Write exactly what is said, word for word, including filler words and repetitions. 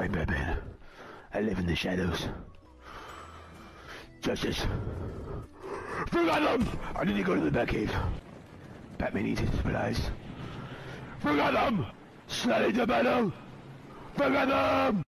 I'm Batman. I live in the shadows. Justice. For Gotham! I need to go to the Batcave. Batman needs his supplies. For Gotham! Slide into battle! For Gotham!